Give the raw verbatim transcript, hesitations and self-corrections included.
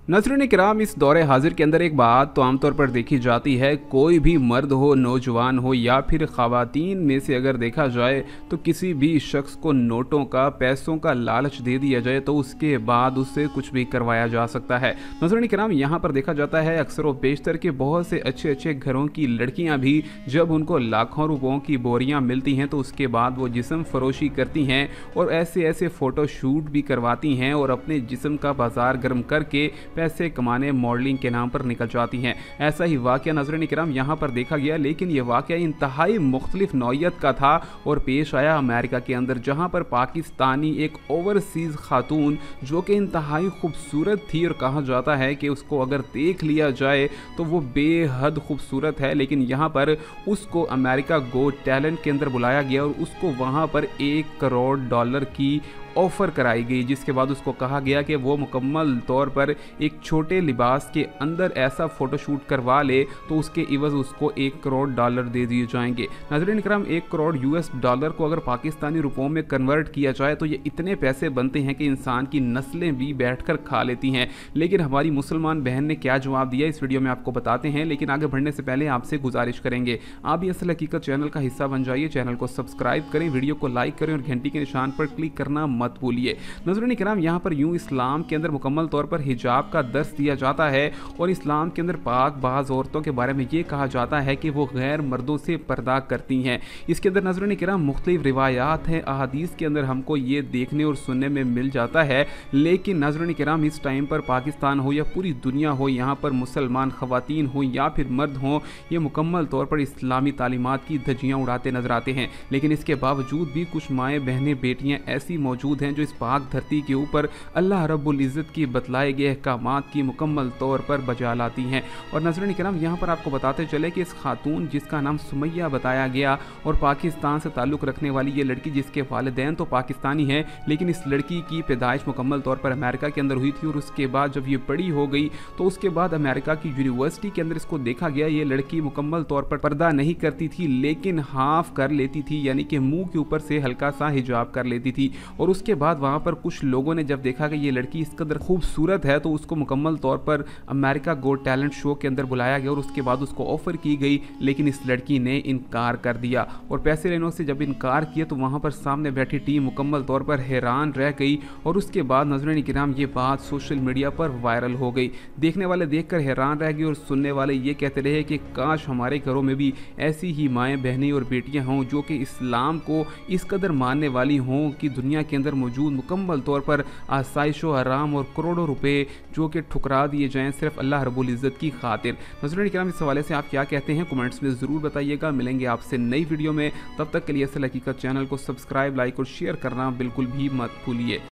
नज़रीन किराम, इस दौरे हाजिर के अंदर एक बात तो आमतौर पर देखी जाती है, कोई भी मर्द हो, नौजवान हो या फिर ख़वातीन में से अगर देखा जाए तो किसी भी शख्स को नोटों का, पैसों का लालच दे दिया जाए तो उसके बाद उससे कुछ भी करवाया जा सकता है। नज़रीन किराम, यहाँ पर देखा जाता है अक्सर व बेशतर के बहुत से अच्छे अच्छे घरों की लड़कियाँ भी जब उनको लाखों रुपयों की बोरियाँ मिलती हैं तो उसके बाद वो जिस्म फरोशी करती हैं और ऐसे ऐसे फ़ोटो शूट भी करवाती हैं और अपने जिस्म का बाजार गर्म करके पैसे कमाने मॉडलिंग के नाम पर निकल जाती हैं। ऐसा ही वाक़या नज़रीन किराम यहाँ पर देखा गया, लेकिन यह वाक़या इंतहाई मुख्तलिफ नौइयत का था और पेश आया अमेरिका के अंदर, जहाँ पर पाकिस्तानी एक ओवरसीज़ खातून जो कि इंतहाई खूबसूरत थी और कहा जाता है कि उसको अगर देख लिया जाए तो वो बेहद खूबसूरत है, लेकिन यहाँ पर उसको अमेरिका गोट टैलेंट के अंदर बुलाया गया और उसको वहाँ पर एक करोड़ डॉलर की ऑफ़र कराई गई, जिसके बाद उसको कहा गया कि वो मुकम्मल तौर पर एक छोटे लिबास के अंदर ऐसा फ़ोटोशूट करवा ले तो उसके इवज़ उसको एक करोड़ डॉलर दे दिए जाएंगे। नाज़रीन इकराम, एक करोड़ यूएस डॉलर को अगर पाकिस्तानी रुपयों में कन्वर्ट किया जाए तो ये इतने पैसे बनते हैं कि इंसान की नस्लें भी बैठकर खा लेती हैं। लेकिन हमारी मुसलमान बहन ने क्या जवाब दिया, इस वीडियो में आपको बताते हैं। लेकिन आगे बढ़ने से पहले आपसे गुजारिश करेंगे, आप भी असल हकीकत चैनल का हिस्सा बन जाइए, चैनल को सब्सक्राइब करें, वीडियो को लाइक करें और घंटी के निशान पर क्लिक करना मत भूलिए। नज़रीन किराम, यहाँ पर यूँ इस्लाम के अंदर मुकम्मल तौर पर हिजाब का दर्स दिया जाता है और इस्लाम के अंदर पाक बाज़ औरतों के बारे में ये कहा जाता है कि वो गैर मर्दों से पर्दा करती हैं। इसके अंदर नज़रीन किराम मुख्तलिफ रिवायात हैं, अहादीस के अंदर हमको ये देखने और सुनने में मिल जाता है। लेकिन नज़रीन किराम, इस टाइम पर पाकिस्तान हो या पूरी दुनिया हो, यहाँ पर मुसलमान ख़वातीन हो या फिर मर्द हों, ये मुकम्मल तौर पर इस्लामी तालीमात की धज्जियाँ उड़ाते नजर आते हैं। लेकिन इसके बावजूद भी कुछ माएँ बहनें बेटियाँ ऐसी मौजूद हैं जो इस पाक धरती के ऊपर अल्लाह रब्बुल इज़्ज़त की बतलाए गए अहकामात की मुकम्मल तौर पर बजा लाती हैं। और नज़रीन किराम, यहाँ पर आपको बताते चले कि इस खातून जिसका नाम सुमैया बताया गया और पाकिस्तान से ताल्लुक़ रखने वाली ये लड़की, जिसके वालिदैन तो पाकिस्तानी हैं लेकिन इस लड़की की पैदाइश मुकम्मल तौर पर अमेरिका के अंदर हुई थी और उसके बाद जब ये बड़ी हो गई तो उसके बाद अमेरिका की यूनिवर्सिटी के अंदर इसको देखा गया। ये लड़की मुकम्मल तौर पर पर्दा नहीं करती थी लेकिन हाफ कर लेती थी, यानी कि मुंह के ऊपर से हल्का सा हिजाब कर लेती थी। और उसके बाद वहाँ पर कुछ लोगों ने जब देखा कि ये लड़की इस कदर खूबसूरत है तो उसको मुकम्मल तौर पर अमेरिका गोट टैलेंट शो के अंदर बुलाया गया और उसके बाद उसको ऑफ़र की गई, लेकिन इस लड़की ने इनकार कर दिया। और पैसे लेने से जब इनकार किया तो वहाँ पर सामने बैठी टीम मुकम्मल तौर पर हैरान रह गई और उसके बाद नज़रीन किराम ये बात सोशल मीडिया पर वायरल हो गई। देखने वाले देखकर हैरान रह गए और सुनने वाले ये कहते रहे कि काश हमारे घरों में भी ऐसी ही माएँ बहनें और बेटियाँ हों जो कि इस्लाम को इस कदर मानने वाली हों कि दुनिया के अंदर मौजूद मुकम्मल तौर पर आसाइश व आराम और करोड़ों रुपए जो कि ठुकरा दिए जाएं सिर्फ अल्लाह रब्बुल इज़्ज़त की खातिर। नज़रीन किराम, इस हवाले से आप क्या कहते हैं कमेंट्स में ज़रूर बताइएगा। मिलेंगे आपसे नई वीडियो में, तब तक के लिए असल हकीकत चैनल को सब्सक्राइब, लाइक और शेयर करना बिल्कुल भी मत भूलिए।